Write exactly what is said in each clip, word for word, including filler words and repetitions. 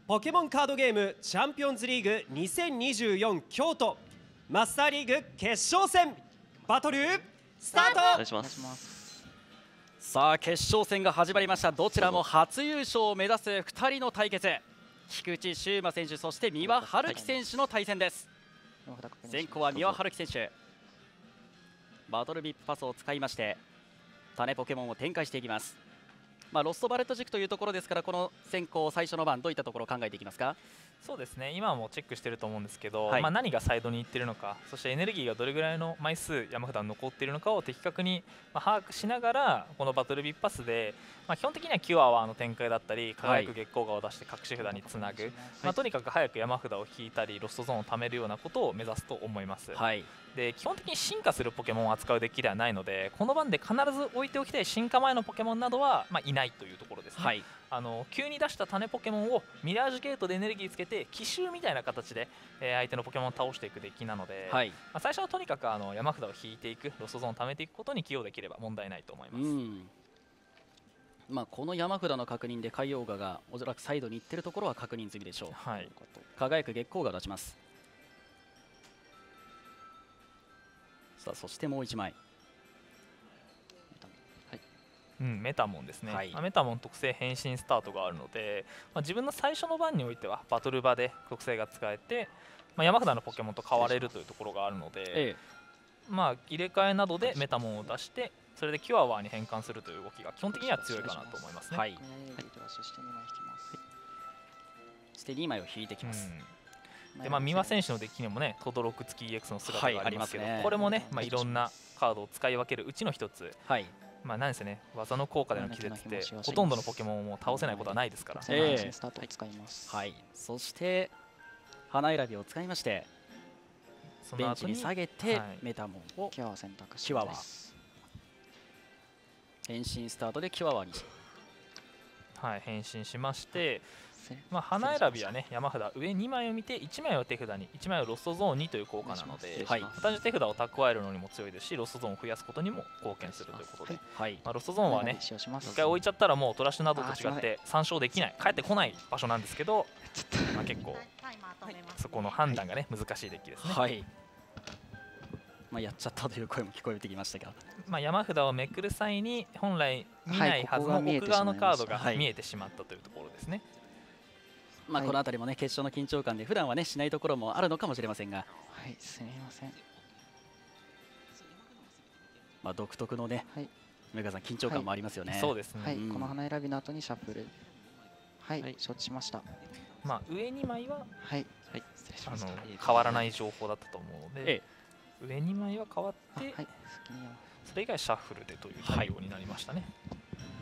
ポケモンカードゲームチャンピオンズリーグにせんにじゅうよん京都マスターリーグ決勝戦バトルスタート。 お願いします。 さあ決勝戦が始まりました。どちらも初優勝を目指すふたりの対決、菊池柊真選手そして三輪春樹選手の対戦です。先攻は三輪春樹選手、バトルビップパスを使いまして種ポケモンを展開していきます。まあ、ロストバレット軸というところですから、この先行最初の番どういったところを考えていきますか？ そうですね、今もチェックしてると思うんですけど、 はい、 まあ何がサイドに行ってるのか、そしてエネルギーがどれぐらいの枚数山札に残っているのかを的確にまあ把握しながら、このバトルビップパスで、まあ、基本的にはキュアワーの展開だったり輝く月光画を出して隠し札につなぐ、はい、まあ、とにかく早く山札を引いたりロストゾーンを貯めるようなことを目指すと思います。 はい、 で基本的に進化するポケモンを扱うデッキではないので、この番で必ず置いておきたい進化前のポケモンなどは、まあ、いないというところですね。はい、あの急に出した種ポケモンをミラージュゲートでエネルギーつけて奇襲みたいな形で、えー、相手のポケモンを倒していくデッキなので、はい、まあ、最初はとにかくあの山札を引いていく、ロストゾーンを貯めていくことに寄与できれば問題ないと思います。うん、 まあ、この山札の確認で海洋画がおそらくサイドに行っているところは確認済みでしょう。はい、輝く月光が出します。さあそしてもういちまい、 うん、メタモンですね。はい、メタモン特性変身スタートがあるので、まあ、自分の最初の番においてはバトル場で特性が使えて、まあ、山札のポケモンと変われるというところがあるので、ええ、まあ入れ替えなどでメタモンを出してそれでキュアワーに変換するという動きが基本的には強いかなと思いますね。はい、 そしてにまいを引いてきます。 うん、でまあ、三輪選手のデッキにもね、轟付き イーエックス の姿がありますけど、はい、ね、これもね、まあ、いろんなカードを使い分けるうちの一つ、はい、まあなんですね、技の効果での気絶ってほとんどのポケモンを倒せないことはないですから。えー、はい、そして花選びを使いましてベンチに下げて、はい、メタモンをキュアワ選択キュアワ変身スタートでキュアワに、 はい、変身しまして、まあ、花選びはね、山札上にまいを見ていちまいを手札にいちまいをロストゾーンにという効果なので、はい、単純手札を蓄えるのにも強いですしロストゾーンを増やすことにも貢献するということで、はい、まあ、ロストゾーンはねいっかい置いちゃったらもうトラッシュなどと違って参照できない、帰ってこない場所なんですけど、まあ、結構そこの判断がね難しいデッキですね。はい、 まあやっちゃったという声も聞こえてきましたが、 まあ山札をめくる際に本来見ないはずの奥側のカードが見えてしまったというところですね。 まあこの辺りもね決勝の緊張感で普段はねしないところもあるのかもしれませんが、 はい、すみません。 まあ独特のね、はい、梅川さん緊張感もありますよね。はい、 そうですね。 はい、この花選びの後にシャッフル、はい、はい、承知しました。 まあ上にまいははい、はい、失礼しました。 あの変わらない情報だったと思うので、ええ、上にまいは変わって、はい、それ以外シャッフルでという対応になりましたね。はい、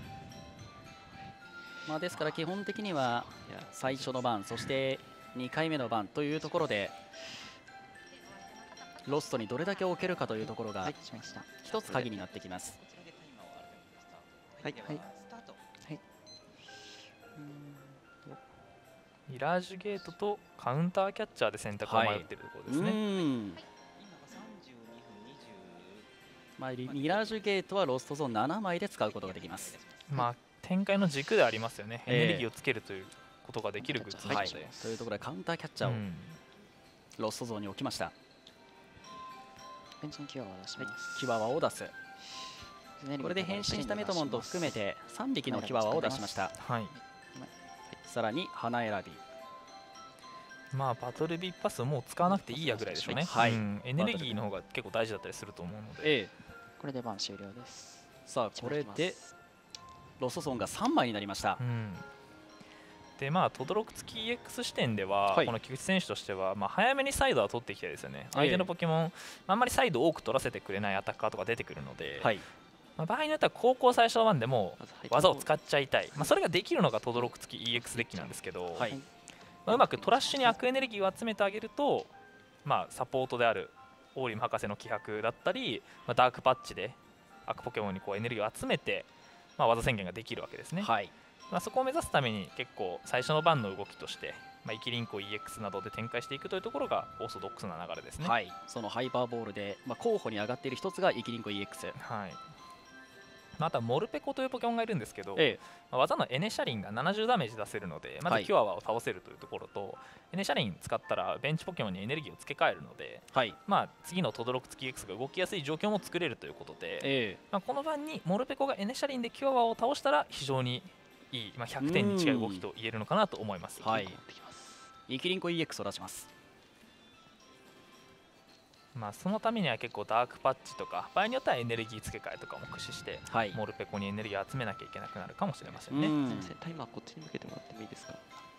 まあですから基本的には最初の番そしてにかいめの番というところでロストにどれだけ置けるかというところが一つ鍵になってきます。 はい、はい、はい、 ミラージュゲートとカウンターキャッチャーで選択を迷っているところですね。はい、 まあ、ミラージュゲートはロストゾーンななまいで使うことができます。 まあ展開の軸でありますよね。エネルギーをつけるということができるグッズなので、はい、 というところでカウンターキャッチャーをロストゾーンに置きました。 ベンチにキュアワを出します。 キュアワを出す。これで変身したメトモンと含めてさんびきのキュアワを出しました。はい、さらに花選び。 まあバトルビップパスもう使わなくていいやぐらいでしょうね。はい、うん、エネルギーの方が結構大事だったりすると思うので、ええ、 これで番終了です。 さあこれでロストゾーンがさんまいになりました。うん、 でまあ轟付き イーエックス 視点では、はい、この菊池選手としては、まあ、早めにサイドは取っていきたいですよね。相手のポケモン、あんまりサイド多く取らせてくれないアタッカーとか出てくるので、はい、まあ、場合によっては高校最初の番でも技を使っちゃいたい、まあ、それができるのが轟付き イーエックス デッキなんですけど、はい、まあ、うまくトラッシュに悪エネルギーを集めてあげると、まあ、サポートであるオーリム博士の気迫だったり、まあ、ダークパッチで悪ポケモンにこうエネルギーを集めて、まあ、技宣言ができるわけですね。はい、まあ、そこを目指すために結構最初の番の動きとして、まあ、イキリンコ イーエックス などで展開していくというところがオーソドックスな流れですね。はい、 そのハイパーボールで、まあ、候補に上がっている一つがイキリンコ イーエックス。はい、 まあ、あとはモルペコというポケモンがいるんですけど、 ええ、 まあ、技のエネシャリンがななじゅうダメージ出せるので、まずキュアワを倒せるというところと、はい、エネシャリン使ったらベンチポケモンにエネルギーを付け替えるので、はい、まあ、次の轟付き X が動きやすい状況も作れるということで、ええ、まあ、この番にモルペコがエネシャリンでキュアワを倒したら非常にいい、まあ、ひゃくてんに近い動きと言えるのかなと思います。 はい、イキリンコ イーエックス を出します。 まあそのためには結構ダークパッチとか場合によってはエネルギー付け替えとかも駆使して、はい、モルペコにエネルギーを集めなきゃいけなくなるかもしれませんね。 先生タイマーこっちに向けてもらってもいいですか。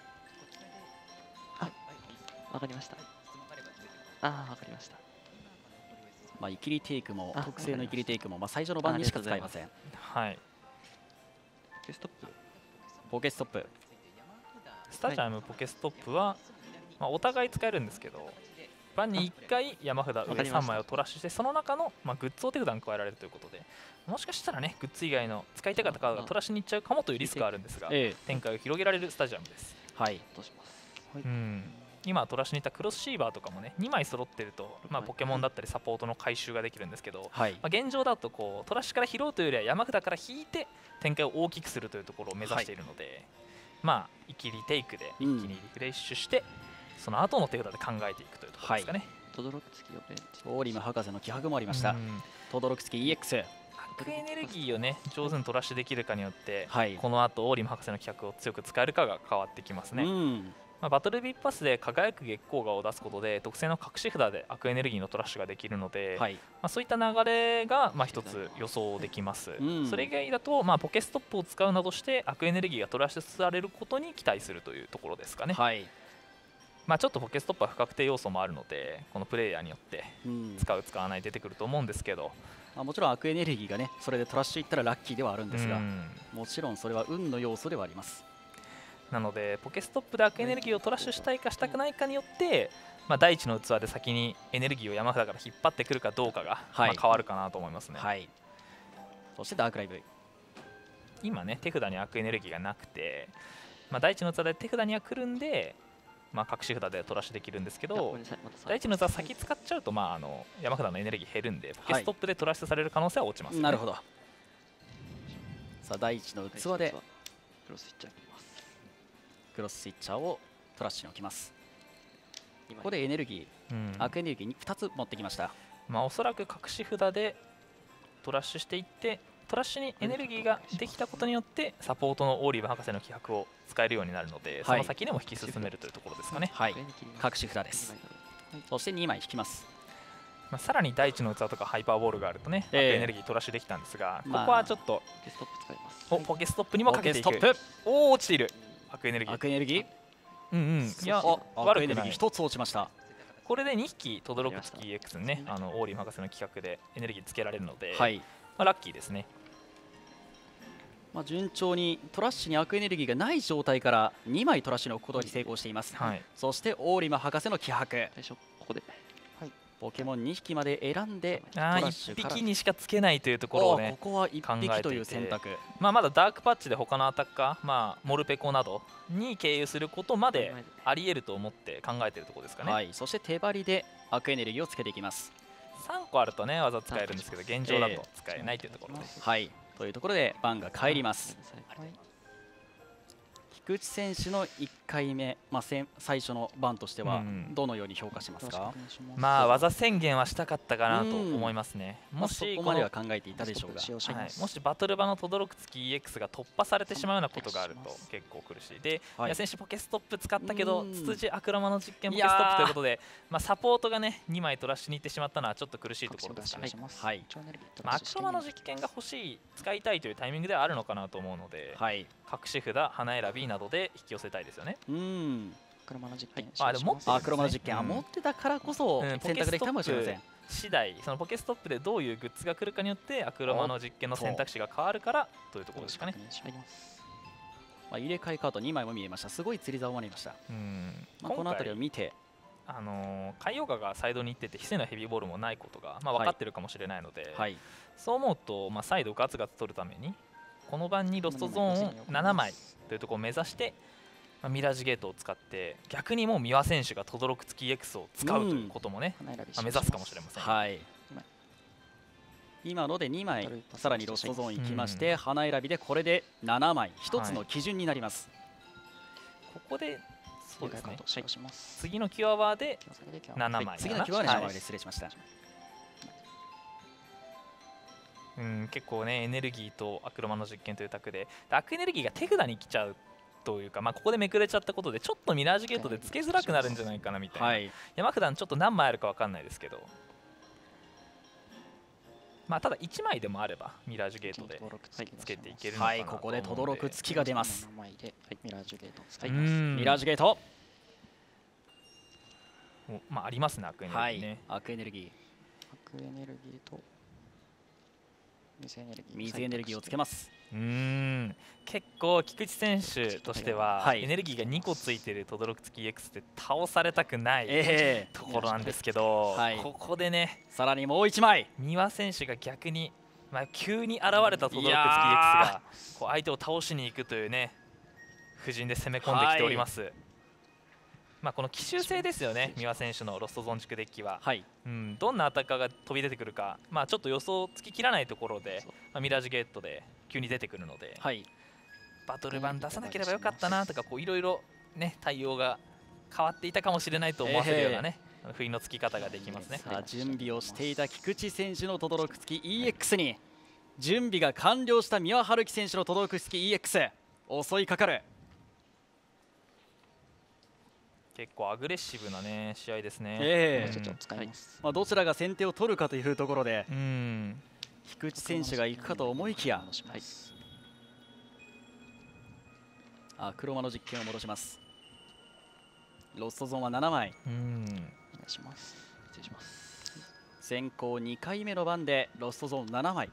あ、わかりました。ああ、わかりました。 まあイキリテイクも特製のイキリテイクもまあ最初の番にしか使いません。 はい。 ポケストップ。 ポケストップ。 スタジアムポケストップはまあお互い使えるんですけど。番にいっかい山札上さんまいをトラッシュしてその中の、まあ、グッズを手札に加えられるということでもしかしたらねグッズ以外の使いたかったカードがトラッシュにいっちゃうかもというリスクがあるんですが、ええ、展開を広げられるスタジアムです。はい、どうします。うん、今トラッシュにいったクロスシーバーとかもねにまい揃ってると、まあ、ポケモンだったりサポートの回収ができるんですけど、はい、まあ、現状だとこうトラッシュから拾うというよりは山札から引いて展開を大きくするというところを目指しているので、はい、まあイキリテイクで一気にリフレッシュして、うん、その後の手札で考えていくというところですかね。はい、 轟付きをベンチオーリム博士の気迫もありました。轟付き イーエックスアクエネルギーをね上手にトラッシュできるかによって、はい、この後オーリム博士の気迫を強く使えるかが変わってきますね。まあ、バトルビッパスで輝く月光画を出すことで特性の隠し札でアクエネルギーのトラッシュができるので、はい、まあ、そういった流れがまあ一つ予想できます。それ以外だと、まあ、ポケストップを使うなどしてアクエネルギーがトラッシュされることに期待するというところですかね。はい、まあちょっとポケストップは不確定要素もあるのでこのプレイヤーによって使う使わない出てくると思うんですけど、 まあ、もちろんアクエネルギーがねそれでトラッシュいったらラッキーではあるんですが、もちろんそれは運の要素ではあります。 なのでポケストップでアクエネルギーをトラッシュしたいかしたくないかによって、まあ、第一の器で先にエネルギーを山札から引っ張ってくるかどうかが、はい、まあ変わるかなと思いますね。はい、 そしてダークライブ今ね手札にアクエネルギーがなくて、まあ、第一の器で手札には来るんでまあ隠し札でトラッシュできるんですけど、第一の座先使っちゃうと、まあ、あの山札のエネルギー減るんでポケストップでトラッシュされる可能性は落ちます、ね。 なるほど。さあ第一の器でクロススイッチャークロススイッチャーをトラッシュに置きます。ここでエネルギー、うん、アクエネルギーにふたつ持ってきました。 まあおそらく隠し札でトラッシュしていってトラッシュにエネルギーができたことによってサポートのオーリーブ博士の気迫を使えるようになるので、はい、その先でも引き進めるというところですかね。 はい、隠し札です。そしてにまい引きます。 まあさらに第一の器とかハイパーボールがあるとね、えー、エネルギートラッシュできたんですが、ここはちょっとおポケストップにもかけていく。おお落ちている。アクエネルギー。 アクエネルギー。 うんうん。いや悪くない。一つ落ちました。 これでにひき轟付き エックス にね、あのオーリー博士の企画でエネルギーつけられるので、はい、まあラッキーですね。 まあ順調にトラッシュにアクエネルギーがない状態からにまいトラッシュに置くことに成功しています。はい、そしてオーリム博士の気迫。最初ここで。ポケモンにひきまで選んであいっぴきにしかつけないというところをねここはいっぴきという選択、 まあまだダークパッチで他のアタッカー、まあ、モルペコなどに経由することまでありえると思って考えているところですかね。 はい、そして手張りでアクエネルギーをつけていきます。 さんこあるとね技使えるんですけど現状だと使えないというところです、 えー、はいというところで番が帰ります。菊池選手のいっかいめ、まあ、最初の番としてはどのように評価しますか？ うん、まあ技宣言はしたかったかなと思いますね。 もしそこまでは考えていたでしょうが、 はい、もしバトル場の轟付き イーエックス が突破されてしまうようなことがあると結構苦しいで、はい、いや選手ポケストップ使ったけどツツジアクロマの実験ポケストップということで、まあ、サポートがねにまいトラッシュに行ってしまったのはちょっと苦しいところですかね。はい、まあ、アクロマの実験が欲しい使いたいというタイミングではあるのかなと思うので、はい、隠し札花選びなどで引き寄せたいですよね。うん。 アクロマの実験。 あ、でも持ってアクロマの実験、あ持ってたからこそ選択できたかもしれません。 次第そのポケストップでどういうグッズが来るかによってアクロマの実験の選択肢が変わるからというところですかね。 まあ入れ替えカードにまいも見えました。すごい釣り竿もありました。うん。まあこの辺りを見て。 あのー、海洋画がサイドに行ってて、非正のヘビーボールもないことが、まあ、分かってるかもしれないので、はい、そう思うと、まあ、サイドをガツガツ取るためにこの番にロストゾーンをななまいというところを目指して、まあ、ミラージュゲートを使って逆にもう三輪選手が轟付き エックス を使うということもね、まあ、目指すかもしれません。はい、 今のでにまいさらにロストゾーン行きまして、うん、花選びでこれでななまいひとつの基準になります、 はい、ここでそうですね、 はい、 次のキュアワーでななまい、はい、 次のキュアワーでななまいで失礼しました、はい、 うん、結構ねエネルギーとアクロマの実験という択でアクエネルギーが手札に来ちゃうというか、まあ、ここでめくれちゃったことでちょっとミラージュゲートでつけづらくなるんじゃないかなみたいな、はい、山札ちょっと何枚あるか分かんないですけど、まあ、ただいちまいでもあればミラージュゲートでつけていけるのかなと思うので、はい、 ここで轟く月が出ます。 ミラージュゲート使います。 ミラージュゲート、 まあ、ありますねアクエネルギーね、 はい、アクエネルギーアクエネルギーと水エネルギー水エネルギーをつけます。 うーん結構菊池選手としては、はい、エネルギーがにこついている轟月 イーエックス で倒されたくない、えー、ところなんですけど、はい、ここでねさらにもういちまい三輪選手が逆に、まあ、急に現れた轟月 イーエックス がこう相手を倒しに行くというね布陣で攻め込んできております、はい、まあこの奇襲性ですよね三輪選手のロストゾーン軸デッキは、はい、うん、どんなアタッカーが飛び出てくるか、まあ、ちょっと予想つききらないところで、まあ、ミラージュゲートで急に出てくるので、はい、バトル版出さなければよかったなとかいろいろ対応が変わっていたかもしれないと思わせるようなね、えー、不意のつき方ができますね。 さあ準備をしていた菊池選手の轟月 イーエックス に準備が完了した三輪春樹選手の轟月 イーエックス 襲いかかる。 結構アグレッシブな、ね、試合ですね、 えーうん、まあどちらが先手を取るかというところで、うん、菊池選手が行くかと思いきや、はい、あ黒魔の実験を戻します。ロストゾーンはななまい、うん、お願いします。失礼します。先行にかいめの番でロストゾーンななまい、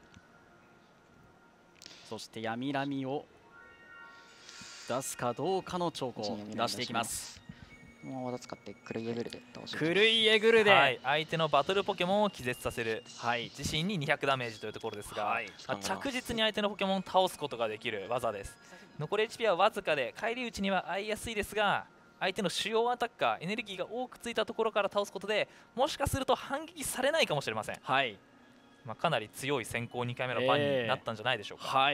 そして闇波を出すかどうかの兆候を出していきます。 もう技使って狂いえぐるで倒します。 狂いえぐるで、 はい、相手のバトルポケモンを気絶させる、はい、自身ににひゃくダメージというところですが、はい、まあ、着実に相手のポケモンを倒すことができる技です。残り エイチピー はわずかで返り討ちには合いやすいですが、相手の主要アタッカーエネルギーが多くついたところから倒すことでもしかすると反撃されないかもしれません、はい、まあ、かなり強い先行にかいめの番になったんじゃないでしょうか、えーはい、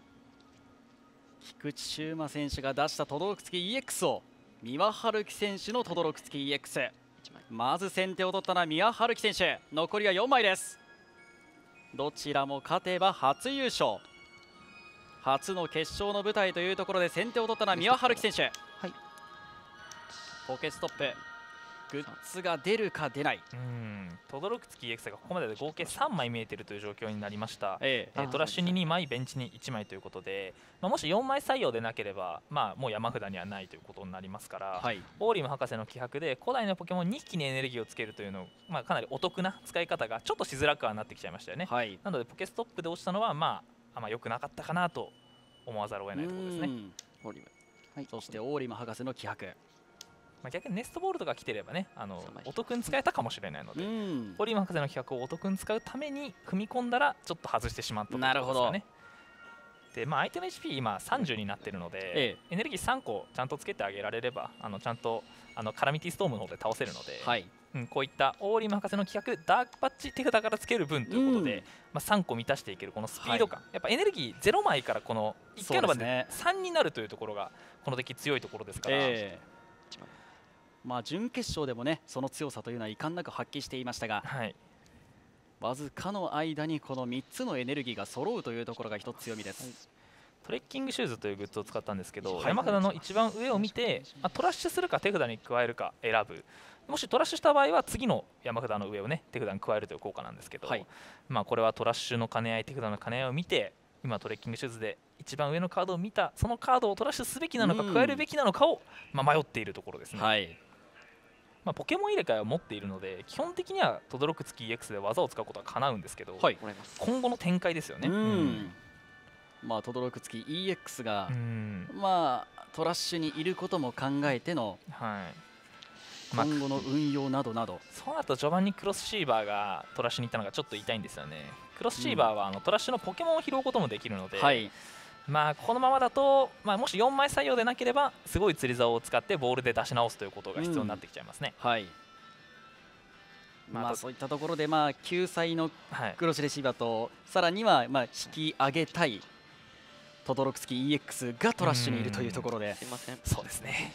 菊池柊馬選手が出した轟月 イーエックス を三輪春樹選手の轟月 イーエックス、 まず先手を取ったのは三輪春樹選手。残りはよんまいです。どちらも勝てば初優勝、初の決勝の舞台というところで先手を取ったのは三輪春樹選手、はい、ポケストップグッズが出るか出ない、 轟月 イーエックス がここまでで合計さんまい見えているという状況になりました、ええ、トラッシュににまいベンチにいちまいということで、まあ、もしよんまい採用でなければ、まあ、もう山札にはないということになりますから、はい、オーリム博士の気迫で古代のポケモンにひきにエネルギーをつけるというの、まあ、かなりお得な使い方がちょっとしづらくはなってきちゃいましたよね、はい、なのでポケストップで落ちたのは、まあ、あんま良くなかったかなと思わざるを得ないところですね。 オーリム、はい、そしてオーリム博士の気迫、 まあ逆にネストボールとか来てればね、あのお得に使えたかもしれないので、オリーム博士の企画をお得に使うために組み込んだらちょっと外してしまったということですよね。で、まあ、相手の エイチピー 今さんじゅうになっているので、ええ、エネルギーさんこちゃんとつけてあげられればあのちゃんとあのカラミティストームの方で倒せるので、はい、うん、こういったオーリーム博士の企画ダークパッチ手札からつける分ということで、まあ、さんこ満たしていけるこのスピード感、はい、やっぱエネルギーゼロまいからこのいっかいの番でさんになるというところがこのデッキ強いところですから。えーまあ準決勝でもねその強さというのは遺憾なく発揮していましたが、はい、わずかの間にこのみっつのエネルギーが揃うというところが一つ強みです、はい、 トレッキングシューズというグッズを使ったんですけど、はい、山札の一番上を見て、まあ、トラッシュするか手札に加えるか選ぶ、もしトラッシュした場合は次の山札の上をね手札に加えるという効果なんですけど、はい、まあこれはトラッシュの兼ね合い手札の兼ね合いを見て今トレッキングシューズで一番上のカードを見たそのカードをトラッシュすべきなのか加えるべきなのかを、まあ、迷っているところですね。はい、まあ、ポケモン入れ替えを持っているので基本的には轟月 イーエックス で技を使うことは叶うんですけど、はい、今後の展開ですよね。うん、 まあ轟月 イーエックス がまあトラッシュにいることも考えての、はい、今後の運用などなど、 そうなると序盤にクロスシーバーがトラッシュに行ったのがちょっと痛いんですよね。クロスシーバーはあのトラッシュのポケモンを拾うこともできるので、はい、まあこのままだと、まあ、もしよんまい採用でなければすごい釣り竿を使ってボールで出し直すということが必要になってきちゃいますね。うん、はい、 まあそういったところでまあ救済のクロスレシーバーと、はい、さらにはまあ引き上げたい轟月 イーエックス がトラッシュにいるというところで、 すいません。 そうですね。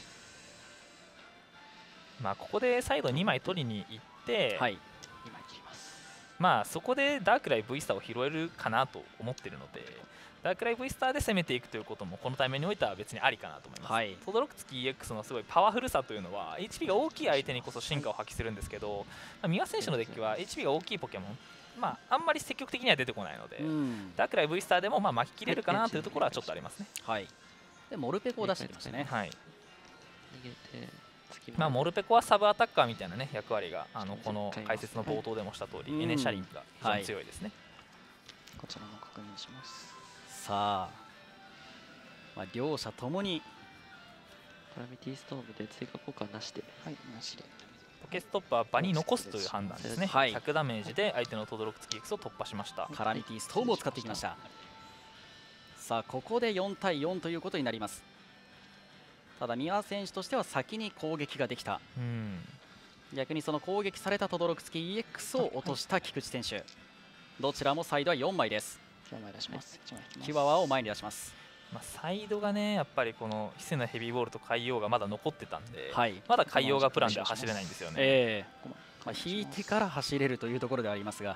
まあここで再度にまい取りに行って、 はい、にまい切ります。 まあそこでダークライ V スターを拾えるかなと思っているので、ダークライ V スターで攻めていくということもこのタイミングにおいては別にありかなと思います。はい、轟月 イーエックス のすごいパワフルさというのは エイチピー が大きい相手にこそ進化を発揮するんですけど、まあ、三輪選手のデッキは エイチピー が大きいポケモン、まあ、あんまり積極的には出てこないので、うん、ダークライ V スターでもまあ巻き切れるかなというところはちょっとありますね。 はい、でモルペコを出してきましたね。 はい、 逃げてまあモルペコはサブアタッカーみたいな、ね、役割があのこの解説の冒頭でもした通り、はい、エネシャリンが非常に強いですね。 はい、こちらも確認します。 さあ、まあ、両者ともにカラミティストームで追加効果なしで、はい、なしでポケストップは場に残すという判断ですね。はい、ひゃくダメージで相手の轟月 イーエックス を突破しました。 カラミティストームを使ってきました。さあここでよんたいよんということになります。ただ三輪選手としては先に攻撃ができた、うん、逆にその攻撃された轟月 イーエックス を落とした菊池選手、どちらもサイドはよんまいです。 よんまい出します。 キワワを前に出します。 まあサイドがねやっぱりこのヒセのヘビーボールと海洋がまだ残ってたんで、はい、まだ海洋がプランでは走れないんですよね。 えーまあ、引いてから走れるというところではありますが、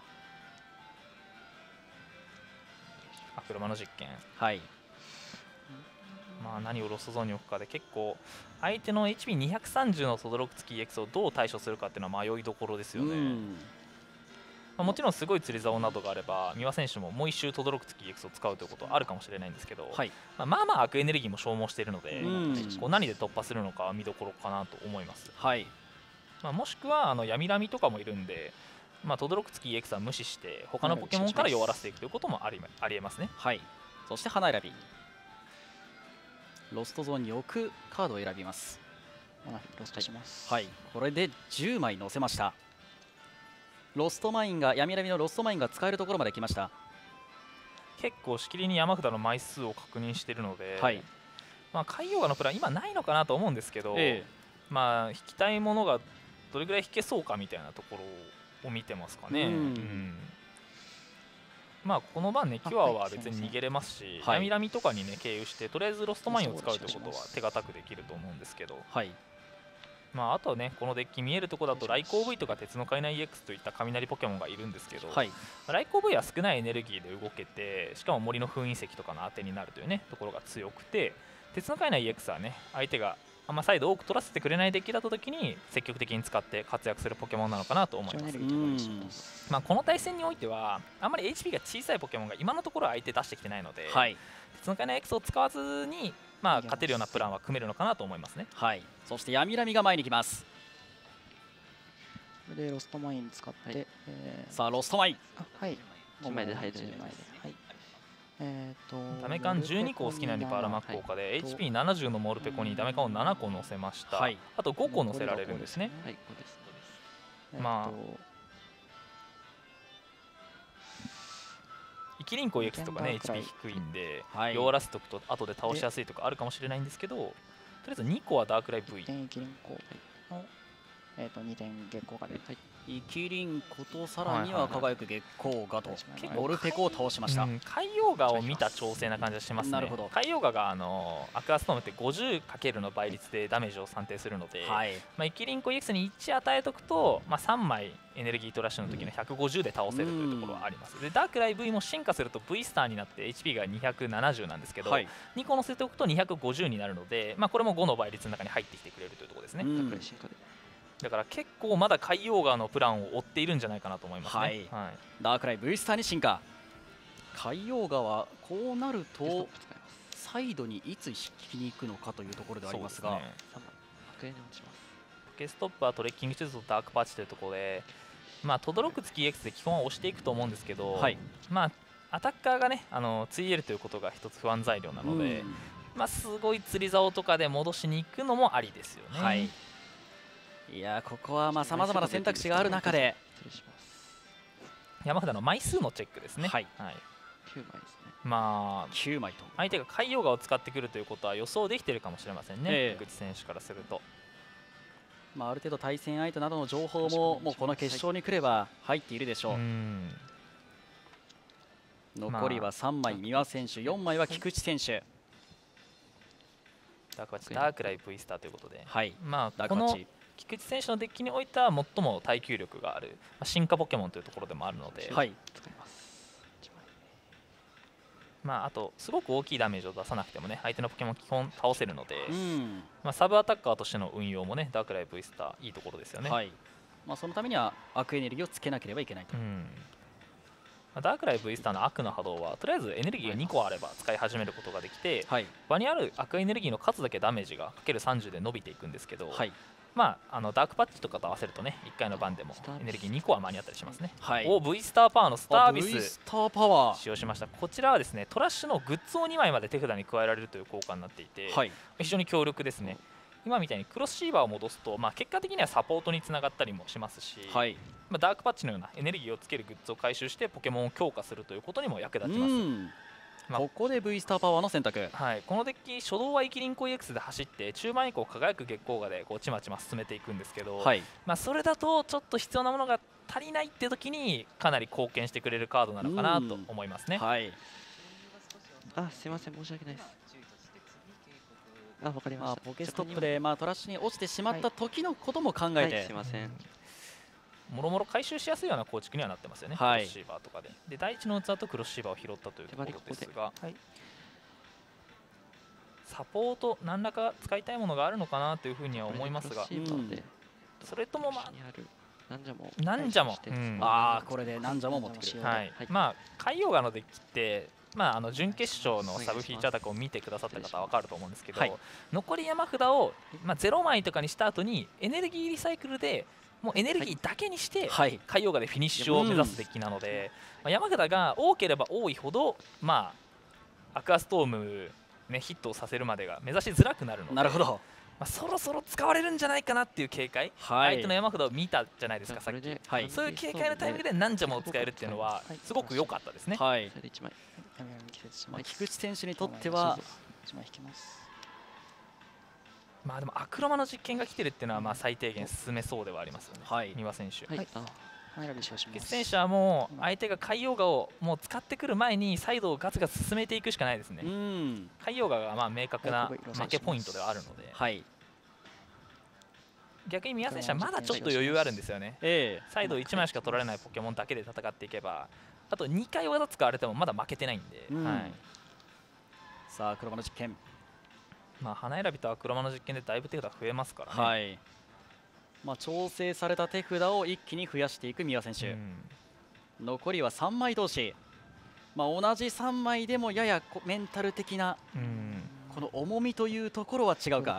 あ車の実験、 はい、 まあ何をロストゾーンに置くかで結構相手の エイチピーにひゃくさんじゅう の轟月 イーエックス をどう対処するかっていうのは迷いどころですよね。まあもちろんすごい釣り竿などがあれば三輪選手ももう一周轟月 イーエックス を使うということはあるかもしれないんですけど、はい、まあまあまあ悪エネルギーも消耗しているので、こう何で突破するのかは見どころかなと思います。はい、まあもしくはあの闇ラミとかもいるんで、まあ轟月 イーエックス は無視して他のポケモンから弱らせていくということもありありえますね。 はい、そして花選び、ロストゾーンに置くカードを選びます。 ロストします。 はい、これでじゅうまい乗せました。ロストマインが闇ラミのロストマインが使えるところまで来ました。 結構しきりに山札の枚数を確認しているので、はい、まあ海洋画のプラン今ないのかなと思うんですけど、ええ、まあ引きたいものがどれぐらい引けそうかみたいなところを見てますかね。うん、うん、まあこの番ねキュアは別に逃げれますし、はい、闇ラミとかにね経由してとりあえずロストマインを使うということは手堅くできると思うんですけど、はい、まああとはねこのデッキ見えるところだとライコー V とか鉄の海内 イーエックス といった雷ポケモンがいるんですけど、はい、ライコー V は少ないエネルギーで動けて、しかも森の封印石とかの当てになるというねところが強くて、鉄の海内 イーエックス はね相手があんまサイド多く取らせてくれないデッキだった時に積極的に使って活躍するポケモンなのかなと思います。まあこの対戦においてはあんまり エイチピー が小さいポケモンが今のところ相手出してきてないので、はい、鉄の海内 イーエックス を使わずにまあ勝てるようなプランは組めるのかなと思いますね。 はい、そして闇ラミが前に来ます。 これでロストマイン使って、はい、 えー、さあロストマイン、 あ、はい、ごまいで入る。 えー、とダメカンじゅうにこを好きなリパーラマック効果で、はい、エイチピーななじゅう のモルペコにダメカンをななこ乗せました、はい、あとごこ乗せられるんですね。まあ生きりんこ イーエックス とかね エイチピー 低いんで、はい、弱らせておくと後で倒しやすいとかあるかもしれないんですけど、とりあえずにこはダークライ V、 生きりんこのえー、とにてん月光が出る。 生きりんことさらには輝く月光がとモルペコを倒しました。 海洋画を見た調整な感じがしますね。なるほど。海洋画があのアクアストームって ごじゅうかける の倍率でダメージを算定するので、はい、まあ生きりんこ イーエックス にいち与えとくと、まあ、さんまいエネルギートラッシュの時のひゃくごじゅうで倒せるというところはあります。でダークライ V も進化すると V スターになって エイチピー がにひゃくななじゅうなんですけど、はい、にこ乗せておくとにひゃくごじゅうになるので、まあ、これもごの倍率の中に入ってきてくれるというところですね。だから結構まだ海洋画のプランを追っているんじゃないかなと思いますね。はい、 はい、ダークライ V スターに進化。海洋画はこうなるとサイドにいつ引きに行くのかというところではありますが、 ポケストップはトレッキングシューズとダークパーチというところで、まあ轟月 イーエックス で基本は押していくと思うんですけど、はい、まあアタッカーがねあの ツーエル ということが一つ不安材料なので、まあすごい釣り竿とかで戻しに行くのもありですよね。はい、 いやここはさまざまな選択肢がある中で山札の枚数のチェックですね。はい、はい、 きゅうまいですね。 まあきゅうまいと相手が海洋画を使ってくるということは予想できているかもしれませんね、江口選手からすると。 まあ、ある程度対戦相手などの情報ももうこの決勝に来れば入っているでしょう。残りはさんまい、三輪選手、よんまいは菊池選手。 ダークバッチ、ダークライ V スターということで、 はい、 まあこの菊池選手のデッキにおいては最も耐久力がある進化ポケモンというところでもあるので、 はい、 まああとすごく大きいダメージを出さなくてもね、相手のポケモン基本倒せるので、 うん、 まあサブアタッカーとしての運用もね、ダークライ V スターいいところですよね。 はい、まあそのためにはアクエネルギーをつけなければいけないと。うん、 ダークライ V スターの悪の波動はとりあえずエネルギーがにこあれば使い始めることができて、はい、場にある悪エネルギーの数だけダメージがかけるさんじゅうで伸びていくんですけど、はい、まああのダークパッチとかと合わせるとね、いっかいの番でもエネルギーにこは間に合ったりしますね。はい、お V スターパワーのスタービス V スターパワー使用しました。こちらはですね、トラッシュのグッズをにまいまで手札に加えられるという効果になっていて、はい、非常に強力ですね。今みたいにクロスシーバーを戻すと、まあ、結果的にはサポートにつながったりもしますし、はい、まあ、ダークパッチのようなエネルギーをつけるグッズを回収してポケモンを強化するということにも役立ちます。 まあ、ここで V スターパワーの選択、 はい、このデッキ初動はイキリンコ イーエックス で走って中盤以降輝く月光河でこうちまちま進めていくんですけど、はい、まあそれだとちょっと必要なものが足りないって時にかなり貢献してくれるカードなのかなと思いますね。 はい、あ、すいません、申し訳ないです。あ、わかりました。 ポケストップでまあトラッシュに落ちてしまった時のことも考えて、はいはい、 すいません。 もろもろ回収しやすいような構築にはなってますよね、はい、クロスシーバーとかで。で、第一の器とクロスシーバーを拾ったというところですが、はい、サポート、何らか使いたいものがあるのかなというふうには思いますが、うん、それともまあ、なんじゃも、 うん、ああ、これでなんじゃも持ってくる。 はい、まあ、海洋画のデッキって、まあ、あの準決勝のサブフィーチャータクを見てくださった方は分かると思うんですけど、はい、残り山札を、まあ、ゼロまいとかにした後にエネルギーリサイクルでもうエネルギーだけにして海洋画でフィニッシュを目指すデッキなので、まあ、山札が多ければ多いほど、まあ、アクアストーム、ね、ヒットをさせるまでが目指しづらくなるので、 なるほど、 まあ、そろそろ使われるんじゃないかなっていう警戒、はい、相手の山札を見たじゃないですか、さっき、はい、そういう警戒のタイミングでなんじゃもを使えるっていうのはすごく良かったですね。はい、 菊池選手にとっては、 まあでもアクロマの実験が来てるっていうのはまあ最低限進めそうではありますよね、はい、三輪選手。はい、菊池選手はもう相手が海洋画をもう使ってくる前にサイドをガツガツ進めていくしかないですね。海洋画がまあ明確な負けポイントではあるので、はい、逆に三輪選手はまだちょっと余裕あるんですよね。えー、サイドいちまいしか取られないポケモンだけで戦っていけば、あとにかい技使われてもまだ負けてないんで、うん、はい、 さあ黒魔の実験、 まあ花選びとは黒魔の実験でだいぶ手札増えますからね。はい、 まあ、調整された手札を一気に増やしていく三輪選手、うん、残りはさんまい同士、まあ、同じさんまいでもややメンタル的な、うん、この重みというところは違うか。はい、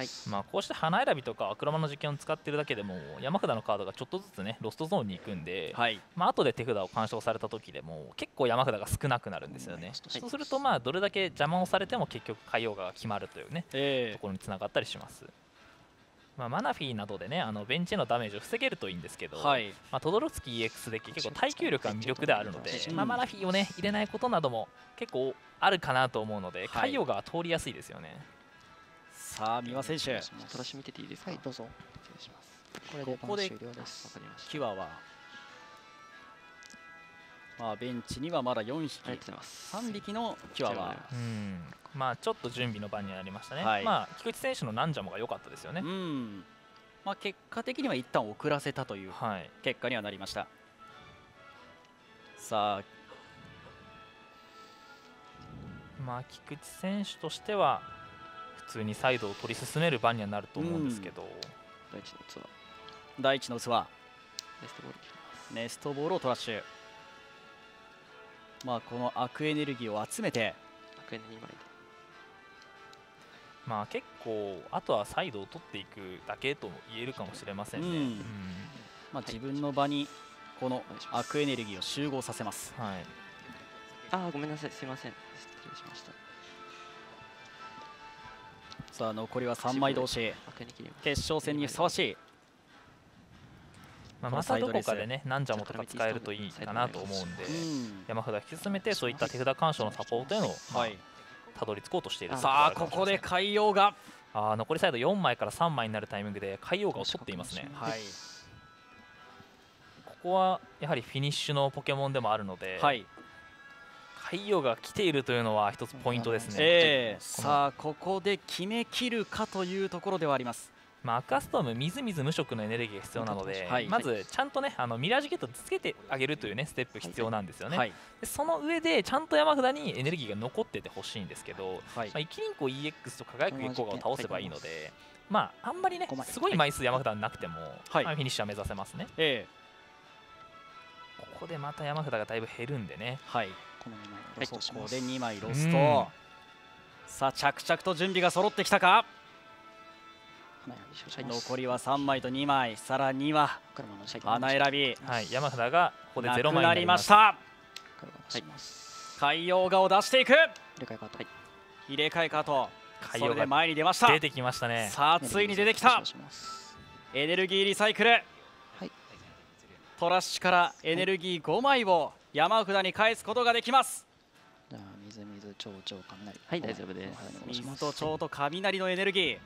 まあこうして花選びとかアクロマの実験を使っているだけでも山札のカードがちょっとずつねロストゾーンに行くんで、はい、まあ後で手札を干渉された時でも結構山札が少なくなるんですよね。はい、そうするとまあどれだけ邪魔をされても結局海洋画が決まるというね、えー、ところにつながったりします。まあ、マナフィーなどでねあのベンチへのダメージを防げるといいんですけど、はい、まあ、トドロツキ イーエックス デッキ結構耐久力が魅力であるので、まあ、マナフィーをね入れないことなども結構あるかなと思うので、海洋画は通りやすいですよね。 さあ三輪選手、 トラッシュ見てていいですか。 はい、どうぞ。 失礼します。 これでここで終了です。 キワはまあベンチにはまだよんひき、さんびきのキワは、 うん、まあちょっと準備の場になりましたね。はい、まあ菊池選手のナンジャモが良かったですよね。うん、 まあ結果的には一旦遅らせたという結果にはなりました。はい、さあまあ菊池選手としては普通にサイドを取り進める場にはなると思うんですけど、うん、 第一の器第一の器ネストボールネストボールをトラッシュ、まあこのアクエネルギーを集めてアクエネにまいで、 まあ結構あとはサイドを取っていくだけとも言えるかもしれませんね。うん、うん、 まあ自分の場にこのアクエネルギーを集合させます。はい、 ああごめんなさい、すいません、失礼しました。 さあ残りはさんまい同士、決勝戦にふさわしい。 まあ、またどこかでねナンジャモとか使えるといいかなと思うんで、山札引き進めてそういった手札干渉のサポートへのたどり着こうとしている。 さあここで海洋があー残りサイドよんまいからさんまいになるタイミングで海洋画を取っていますね。 はい、 ここはやはりフィニッシュのポケモンでもあるので、 はい、 海洋が来ているというのは一つポイントですね。 えー、さあここで決めきるかというところではあります。 まあ、アクアストーム、みずみず無色のエネルギーが必要なので、 はい、 まずちゃんとねあのミラージュゲートつけてあげるという、ね、ステップ必要なんですよね。 はい、 でその上でちゃんと山札にエネルギーが残っててほしいんですけど、 はい、 まあ、イキリンコ イーエックス と輝く月光がを倒せばいいので、まあ、あんまりねすごい枚数山札なくても、はい、まあ、フィニッシュは目指せますね。 えー、ここでまた山札がだいぶ減るんでね。 はい、 このにまいロストします。 ここでにまいロスト。さあ着々と準備が揃ってきたか。残りはさんまいとにまい、さらには花選び、 はい、山札がここでゼロまいになりました。はい、海洋画を出していく。入れ替えカート、 入れ替えカート、それで前に出ました。 出てきましたね。 さあついに出てきた。エネルギーリサイクル、はい、トラッシュからエネルギーごまいを山札に返すことができます。 じゃあ水水蝶々雷、 はい、大丈夫です。 水と蝶と雷のエネルギー、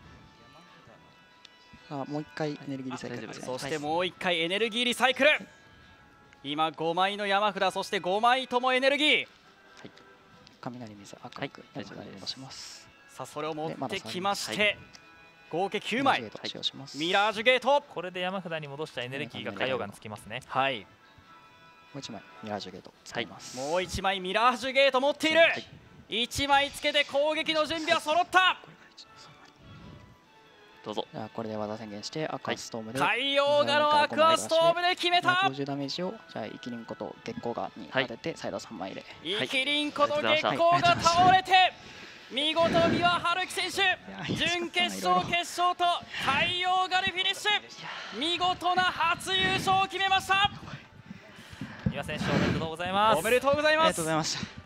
あもう一回エネルギーリサイクル、 そしてもう一回エネルギーリサイクル。今ごまいの山札、そしてごまいともエネルギー、はい、 雷水赤く山札に戻します。 さあそれを持ってきまして、合計きゅうまいミラージュゲート。 これで山札に戻したエネルギーが海洋画につきますね。 はい、 もういちまいミラージュゲート使います。 もういちまいミラージュゲート持っている。いちまいつけて攻撃の準備は揃った。 どうぞ。 じゃあこれで技宣言してアクアストームで、 海洋画のアクアストームで決めた。 ごじゅうダメージをじゃあイキリンコと月光画に当ててサイドさんまい入れ、イキリンコと月光が倒れて見事三輪春樹選手準決勝決勝と海洋画でフィニッシュ。見事な初優勝を決めました。 三輪選手おめでとうございます。 おめでとうございます。 ありがとうございました。